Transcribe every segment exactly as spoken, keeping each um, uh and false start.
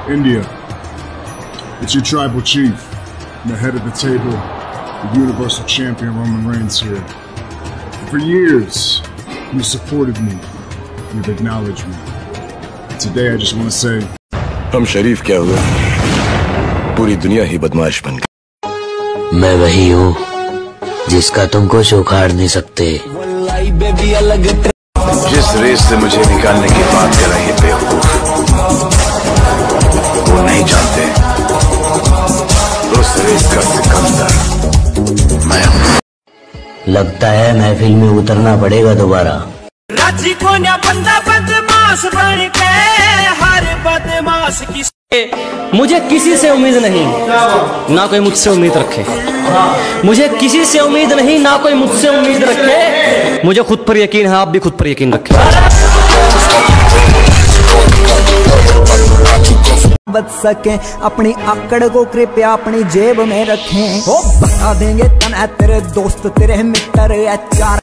India, it's your tribal chief, the head of the table, the Universal Champion Roman Reigns here. And for years, you've supported me, you've acknowledged me. And today I just want to say, हम शरीफ क्या हुए? पूरी दुनिया ही बदमाश बन गई। मैं वही हूँ जिसका तुम कुछ उखाड़ नहीं सकते। जिस रेस से मुझे निकालने की बात कर रही है बेवकूफ, वो नहीं जानते उस रेस का सिकंदर मैं हूँ। लगता है महफिल में उतरना पड़ेगा दोबारा। राजी को ना बंदा बदमाश बन के हर बदमाश की। मुझे किसी से उम्मीद नहीं, ना कोई मुझसे उम्मीद रखे। मुझे किसी से उम्मीद नहीं, ना कोई मुझसे उम्मीद रखे। मुझे खुद पर यकीन है, आप भी खुद पर यकीन रखें। बच सके अपनी आकड़ को कृपया अपनी जेब में रखें। वो बता देंगे तना तेरे दोस्त तेरे मित्र या चार।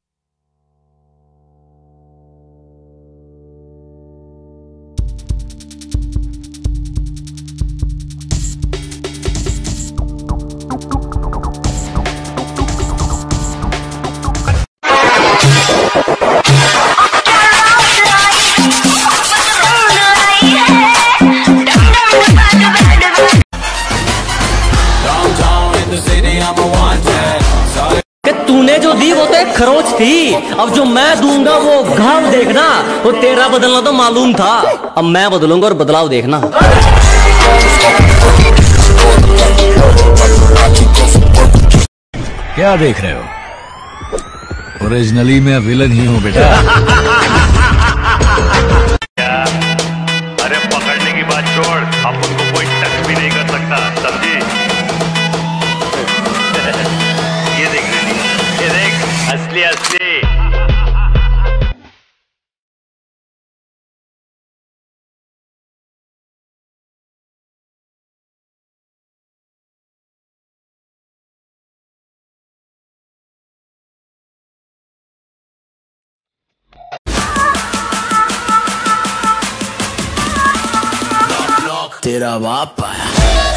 तूने जो दी वो तो एक खरोच थी, अब जो मैं दूंगा वो घाव देखना। वो तेरा बदलना तो मालूम था, अब मैं बदलूंगा और बदलाव देखना। क्या देख रहे हो? ओरिजिनली मैं विलन ही हूँ बेटा। अरे पकड़ने की बात छोड़, अब उनको कोई टच भी नहीं कर सकता, समझी? ये देख ये देख असली असली। तेरा बाप आया।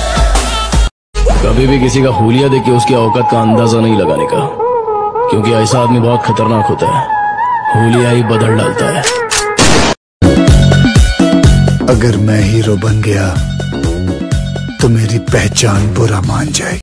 कभी भी किसी का हुलिया देख के उसकी औकात का अंदाजा नहीं लगाने का, क्योंकि ऐसा आदमी बहुत खतरनाक होता है। हुलिया ही बदल डालता है। अगर मैं हीरो बन गया तो मेरी पहचान बुरा मान जाएगी।